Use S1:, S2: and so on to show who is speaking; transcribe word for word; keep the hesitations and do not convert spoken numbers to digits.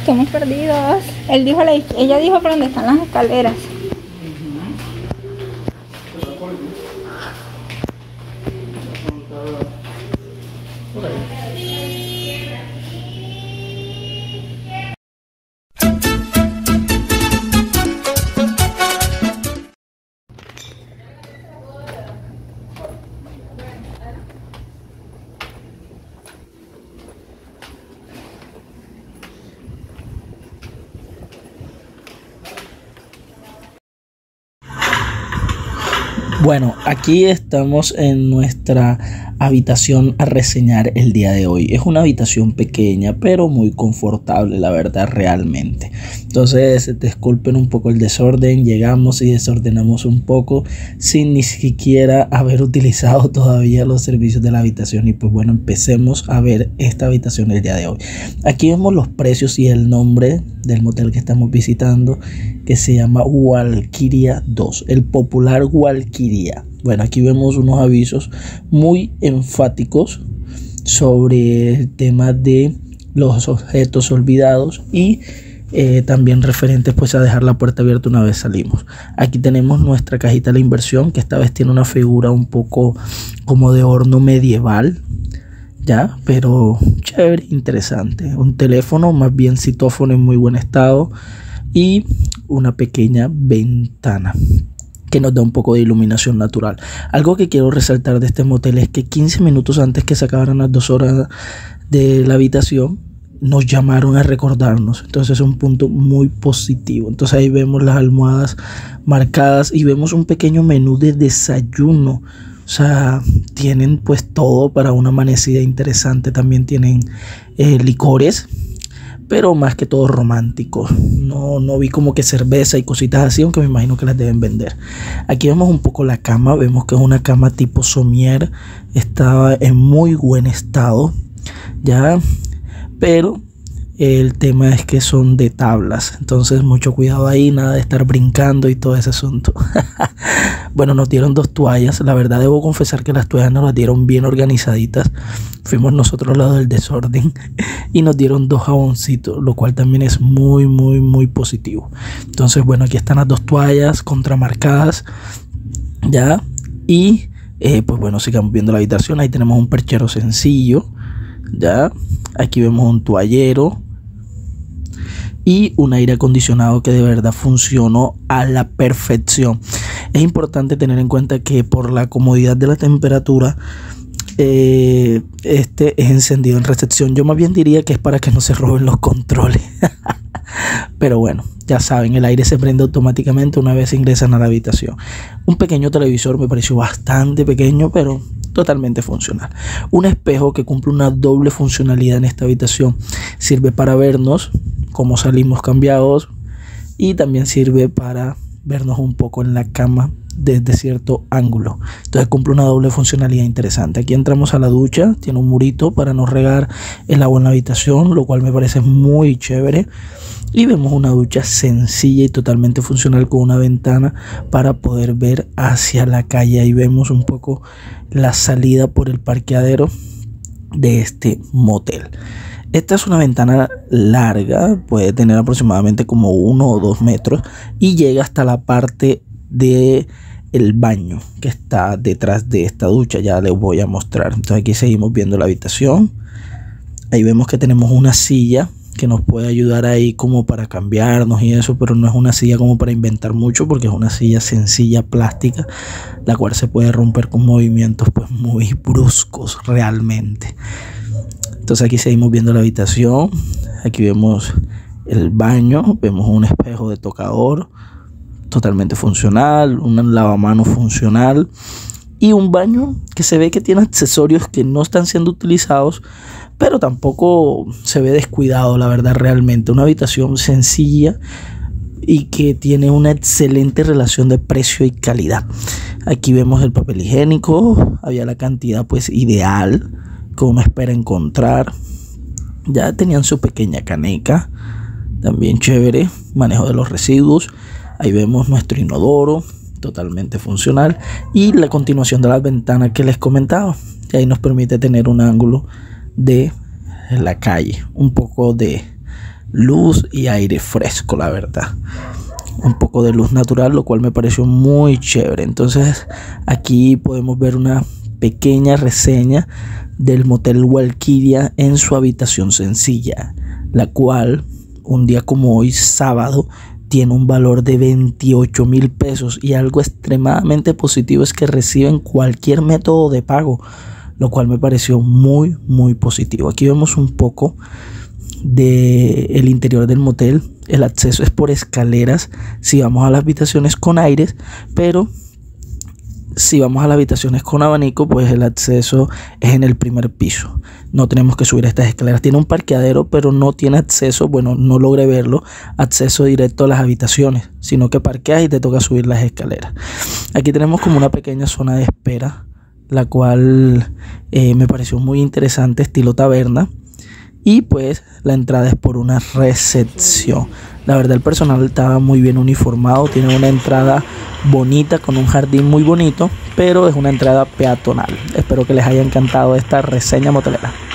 S1: Estamos perdidos. Él dijo la, ella dijo por dónde están las escaleras.
S2: Bueno, aquí estamos en nuestra habitación a reseñar el día de hoy. Es una habitación pequeña, pero muy confortable, la verdad, realmente. Entonces, disculpen un poco el desorden. Llegamos y desordenamos un poco sin ni siquiera haber utilizado todavía los servicios de la habitación. Y pues bueno, empecemos a ver esta habitación el día de hoy. Aquí vemos los precios y el nombre del motel que estamos visitando, que se llama Valkyria dos, el popular Valkyria. Bueno, aquí vemos unos avisos muy enfáticos sobre el tema de los objetos olvidados y eh, también referentes pues a dejar la puerta abierta una vez salimos. Aquí tenemos nuestra cajita de la inversión, que esta vez tiene una figura un poco como de horno medieval, ya, pero chévere, interesante. Un teléfono, más bien citófono, en muy buen estado, y una pequeña ventana que nos da un poco de iluminación natural. Algo que quiero resaltar de este motel es que quince minutos antes que se acabaran las dos horas de la habitación, nos llamaron a recordarnos. Entonces es un punto muy positivo. Entonces ahí vemos las almohadas marcadas y vemos un pequeño menú de desayuno. O sea, tienen pues todo para una amanecida interesante. También tienen eh, licores, pero más que todo romántico. No, no vi como que cerveza y cositas así, aunque me imagino que las deben vender. Aquí vemos un poco la cama. Vemos que es una cama tipo somier. Está en muy buen estado, ya, pero el tema es que son de tablas, entonces mucho cuidado ahí, nada de estar brincando y todo ese asunto. Bueno, nos dieron dos toallas. La verdad debo confesar que las toallas nos las dieron bien organizaditas. Fuimos nosotros al lado del desorden y nos dieron dos jaboncitos, lo cual también es muy muy muy positivo. Entonces bueno, aquí están las dos toallas contramarcadas, ya, y eh, pues bueno, sigamos viendo la habitación. Ahí tenemos un perchero sencillo, ya. Aquí vemos un toallero y un aire acondicionado que de verdad funcionó a la perfección. Es importante tener en cuenta que por la comodidad de la temperatura, eh, este es encendido en recepción. Yo más bien diría que es para que no se roben los controles. Pero bueno, ya saben, el aire se prende automáticamente una vez ingresan a la habitación. Un pequeño televisor, me pareció bastante pequeño, pero totalmente funcional. Un espejo que cumple una doble funcionalidad en esta habitación. Sirve para vernos cómo salimos cambiados y también sirve para vernos un poco en la cama desde cierto ángulo. Entonces cumple una doble funcionalidad interesante. Aquí entramos a la ducha, tiene un murito para no regar el agua en la habitación, lo cual me parece muy chévere. Y vemos una ducha sencilla y totalmente funcional con una ventana para poder ver hacia la calle. Ahí vemos un poco la salida por el parqueadero de este motel. Esta es una ventana larga, puede tener aproximadamente como uno o dos metros y llega hasta la parte de el baño que está detrás de esta ducha. Ya les voy a mostrar. Entonces aquí seguimos viendo la habitación. Ahí vemos que tenemos una silla que nos puede ayudar ahí como para cambiarnos y eso, pero no es una silla como para inventar mucho, porque es una silla sencilla plástica, la cual se puede romper con movimientos pues muy bruscos realmente. Entonces aquí seguimos viendo la habitación. Aquí vemos el baño, vemos un espejo de tocador totalmente funcional, un lavamanos funcional y un baño que se ve que tiene accesorios que no están siendo utilizados, pero tampoco se ve descuidado, la verdad. Realmente una habitación sencilla y que tiene una excelente relación de precio y calidad. Aquí vemos el papel higiénico, había la cantidad pues ideal que uno espera encontrar. Ya tenían su pequeña caneca, también chévere, manejo de los residuos. Ahí vemos nuestro inodoro, totalmente funcional, y la continuación de las ventanas que les comentaba, y ahí nos permite tener un ángulo de la calle, un poco de luz y aire fresco, la verdad. Un poco de luz natural, lo cual me pareció muy chévere. Entonces aquí podemos ver una pequeña reseña del motel Valkyria en su habitación sencilla, la cual un día como hoy, sábado, tiene un valor de veintiocho mil pesos, y algo extremadamente positivo es que reciben cualquier método de pago, lo cual me pareció muy muy positivo. Aquí vemos un poco del interior del motel. El acceso es por escaleras si vamos a las habitaciones con aires, pero si vamos a las habitaciones con abanico, pues el acceso es en el primer piso. No tenemos que subir estas escaleras. Tiene un parqueadero, pero no tiene acceso, bueno, no logré verlo, acceso directo a las habitaciones, sino que parqueas y te toca subir las escaleras. Aquí tenemos como una pequeña zona de espera, la cual eh, me pareció muy interesante, estilo taberna. Y pues la entrada es por una recepción. La verdad, el personal estaba muy bien uniformado. Tiene una entrada bonita con un jardín muy bonito, pero es una entrada peatonal. Espero que les haya encantado esta reseña motelera.